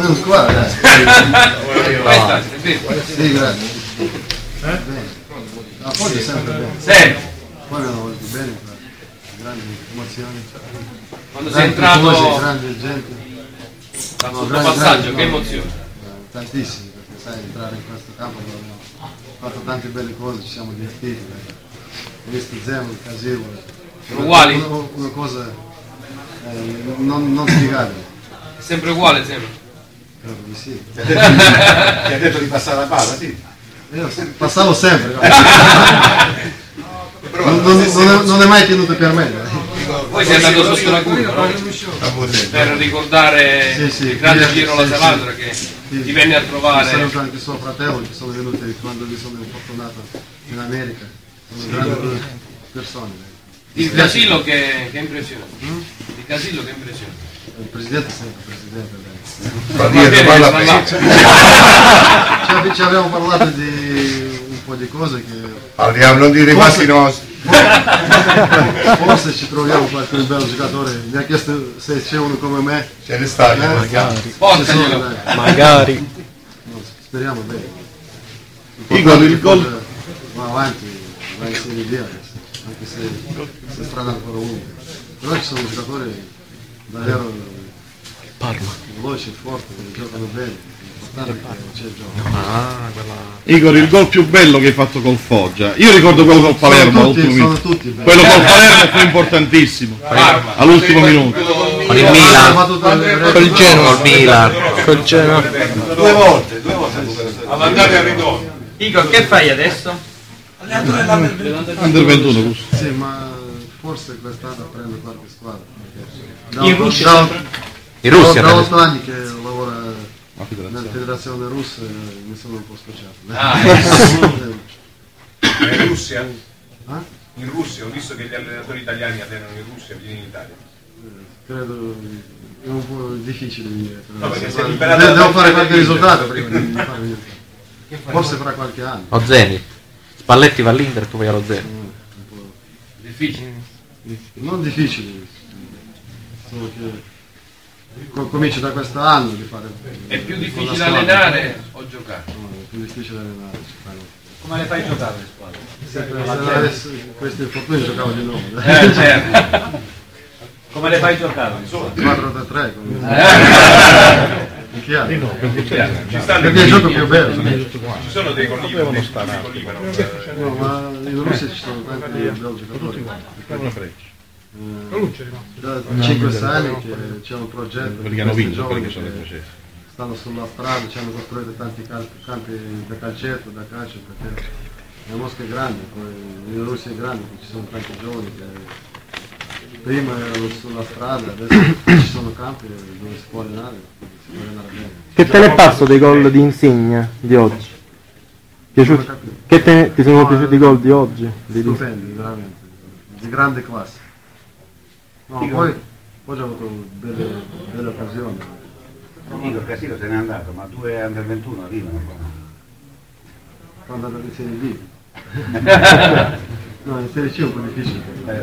come un squadra. Sì, grazie. La Foggia è sempre bene. Sì. Poi mi hanno voluto bene, grandi emozioni. Quando sei entrato, grande gente. questo passaggio, che emozione? Tantissimi, perché sai, entrare in questo campo abbiamo fatto tante belle cose, ci siamo divertiti. Ho visto Zemo, il Casillo. Sono uguali? Una cosa non spiegabile. È sempre uguale, Zemo? Credo di sì. Ti ha detto di passare la palla, sì. Io passavo sempre. Non è mai tenuto per me. Poi sei andato sotto la curva, no? Per ricordare il grande Piero La Salandra che ti venne a trovare. Saluto anche suo fratello che sono venuti quando mi sono infortunato in America. Sono grandi persone. Il Casillo che impressione? Il Casillo che impressione? Il presidente è sempre presidente. Ci abbiamo parlato di un po' di cose che... Parliamo non di rimasti nostri. Forse ci troviamo qualche bello giocatore. Mi ha chiesto se c'è uno come me. Ce ne sta, magari. No, speriamo bene. Igor, il gol va avanti, va in Serie B adesso, anche se strada ancora uno. Però ci sono giocatori davvero veloci, forti, giocano bene. C'è il gioco. Igor, il gol più bello che hai fatto col Foggia. Io ricordo quello col Palermo all'ultimo minuto. Quello col Palermo fu importantissimo. All'ultimo minuto. Con il Milan, col Genoa, col Milan, col Genoa. Due volte. All'andare e al ritorno. Igor, che fai adesso? Under 21. Sì, ma forse quest'anno prendo qualche squadra. In Russia? In Russia, da 8 anni che lavora nella federazione russa, mi sono un po' scocciato. In Russia? In Russia, ho visto che gli allenatori italiani allenano in Russia, vieni in Italia. Credo è un po' difficile dire. No, perché si è liberato devo fare qualche risultato prima di fare niente. Forse fra qualche anno. Lo Zenit. Spalletti va all'Inter, tu vai allo Zenit. Difficile. Non difficile, solo che comincio da quest'anno di fare. È più difficile allenare o giocare? No, è più difficile allenare. Come le fai giocare le squadre? Adesso questi infortuni giocavo di nuovo. Certo. Come le fai giocare? 4-3 Ci stanno perché il gioco più bello. Ci sono dei collivi, No, ma in Russia ci sono tanti belli giocatori. Da 5 anni che c'è un progetto Quelli che hanno vinto, giovani quelli che sono che stanno sulla strada, ci hanno costruito tanti campi da calcetto, da calcio, perché la Mosca è grande, poi in Russia è grande, ci sono tanti giovani che prima erano sulla strada, adesso ci sono campi dove si può allenare, bene. Che te ne passo dei gol di Insigne di oggi? Ti sono piaciuti i gol di oggi? Stupendi, veramente, di grande classe. No, poi ho avuto belle occasioni. Igor Casillo se n'è andato, ma 2 under 21 arrivano. Quando andavo in Serie B. No, in Serie C è un po' difficile.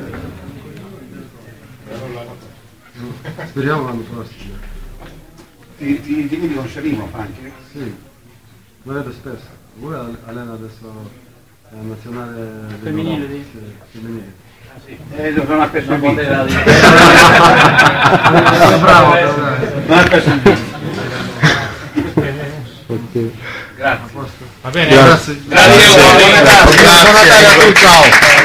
Speriamo l'anno prossimo. Ti vedi con Sciarimo anche? Sì, lo vedo spesso. Lui allena adesso la nazionale Femminile, sì, femminile. Non ha perso il vita. Bravo. Non ha perso il vita. Grazie. Va bene, Grazie. Grazie. Buon Natale a tutti, ciao.